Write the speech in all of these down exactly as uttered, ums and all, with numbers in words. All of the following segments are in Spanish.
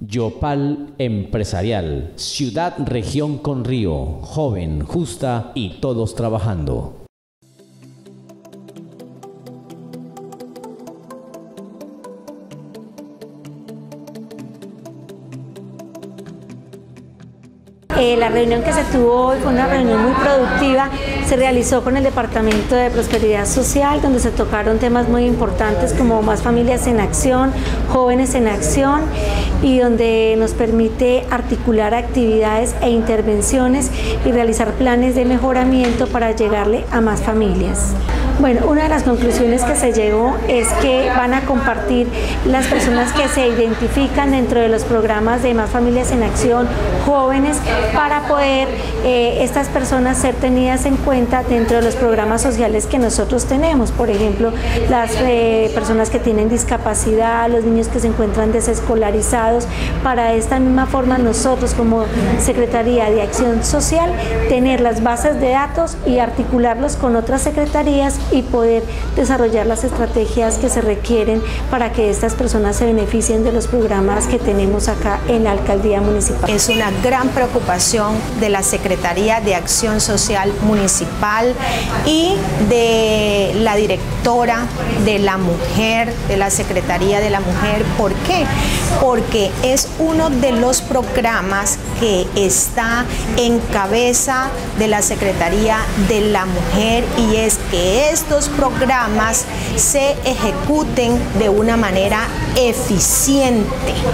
Yopal Empresarial, ciudad región con río, joven, justa y todos trabajando. Eh, la reunión que se tuvo hoy fue una reunión muy productiva, se realizó con el Departamento de Prosperidad Social, donde se tocaron temas muy importantes como Más Familias en Acción, Jóvenes en Acción, y donde nos permite articular actividades e intervenciones y realizar planes de mejoramiento para llegarle a más familias. Bueno, una de las conclusiones que se llegó es que van a compartir las personas que se identifican dentro de los programas de Más Familias en Acción, jóvenes, para poder eh, estas personas ser tenidas en cuenta dentro de los programas sociales que nosotros tenemos. Por ejemplo, las eh, personas que tienen discapacidad, los niños que se encuentran desescolarizados. Para esta misma forma nosotros como Secretaría de Acción Social tener las bases de datos y articularlos con otras secretarías y poder desarrollar las estrategias que se requieren para que estas personas se beneficien de los programas que tenemos acá en la Alcaldía Municipal. Es una gran preocupación de la Secretaría de Acción Social Municipal y de la directora de la Mujer, de la Secretaría de la Mujer. ¿Por qué? Porque es uno de los programas que está en cabeza de la Secretaría de la Mujer, y es que estos programas se ejecuten de una manera eficiente.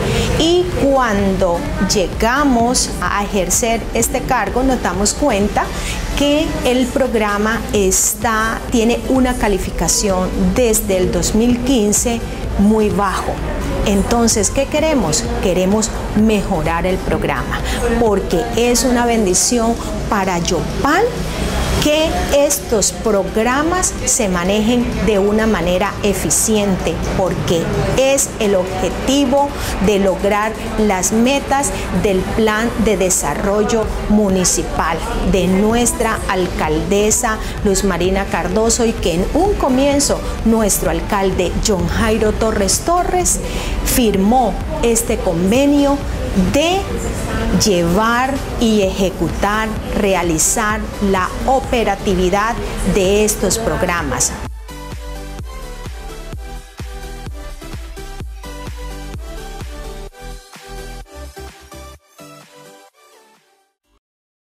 Y cuando llegamos a ejercer este cargo nos damos cuenta que el programa está, tiene una calificación desde el dos mil quince muy bajo. Entonces, ¿qué queremos? Queremos mejorar el programa, porque es una bendición para Yopal que estos programas se manejen de una manera eficiente, porque es el objetivo de lograr las metas del plan de desarrollo municipal de nuestra alcaldesa Luz Marina Cardoso, y que en un comienzo nuestro alcalde John Jairo Torres Torres firmó este convenio de llevar y ejecutar, realizar la operatividad de estos programas.